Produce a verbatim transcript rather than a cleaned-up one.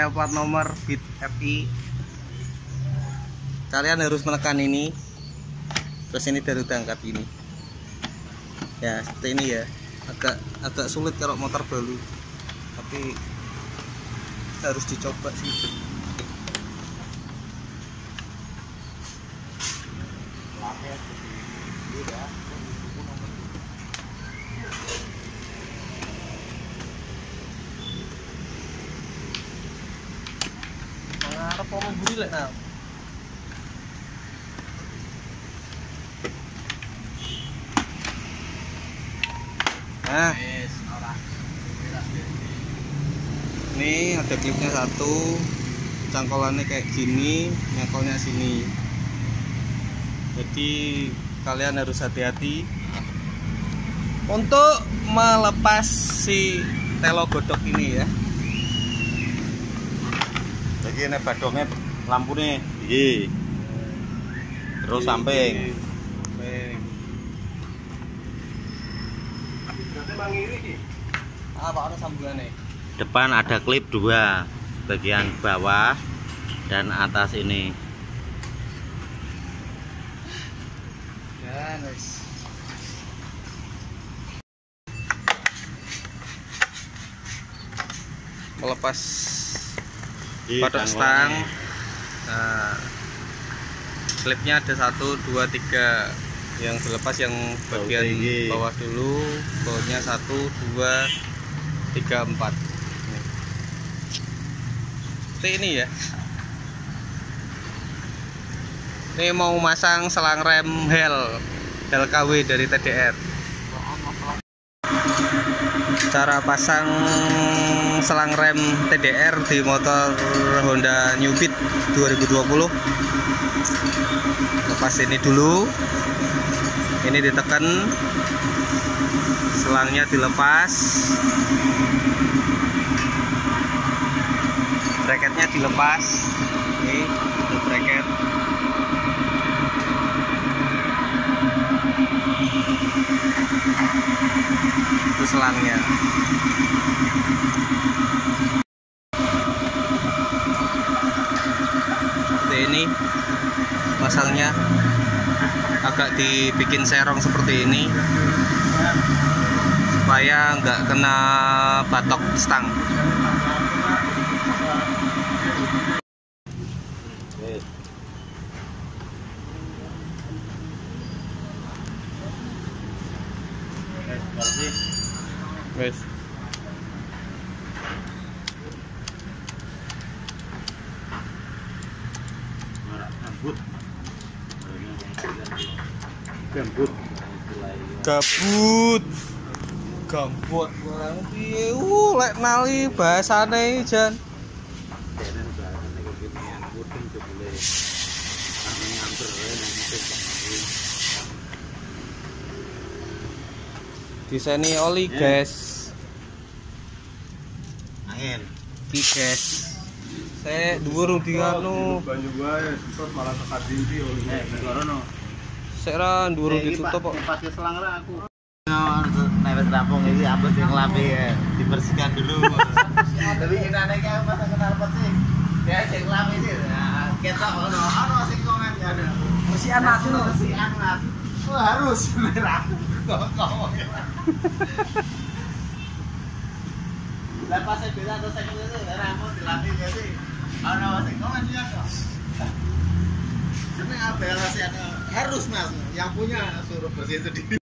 pakai plat nomor Beat F I. Kalian harus menekan ini, terus ini baru diangkat ini. Ya seperti ini ya. Agak agak sulit kalau motor baru, tapi harus dicoba sih. Ngarep apa buri lek nah. Nah, ini ada klipnya satu, cangkolannya kayak gini, nyangkolnya sini. Jadi kalian harus hati-hati untuk melepas si telo godok ini ya. Jadi ini badongnya lampu nih, iya. Terus samping. Apa ada sambungannya? Depan ada klip dua, bagian bawah dan atas ini. Ya, nice. Melepas batok stang. Nah, klipnya ada satu, dua, tiga. Yang dilepas yang bagian bawah dulu, bawahnya satu, dua, tiga, empat. Seperti ini ya. Ini mau masang selang rem Hel L K W dari T D R. Cara pasang selang rem T D R di motor Honda New Beat dua ribu dua puluh. Lepas ini dulu. Ini ditekan, selangnya dilepas, bracketnya dilepas. Ini untuk bracket. Itu selangnya. Seperti ini pasangnya. Agak dibikin serong seperti ini supaya nggak kena batok stang. Wes. Gambut, gabut, gambut barang piye? Uh, lek nali bahasane jan. Diseni oli guys. Angin. Pi guys. Saya dhuwur di anu. Banyu wae, terus malah tekan dindi oli. Eh, gorono. Sekra dhuwur ditutup kok. Pakai selang ra aku. Nek wis rampung iki ambet sing lambe ya, dibersihkan dulu. Tapi inane kae pas kenal pot sih. Ya sing lambe iki. Nah, ketok ono, ono sing komen ya ada. Bersihan mas itu. Bersihan mas. Oh, harus merah. Kok kok. Lah pas beda atau saya itu rampung dilatih jadi ono sing komen ya kok. Ini apa ya, harus mas, yang punya suruh bersih itu di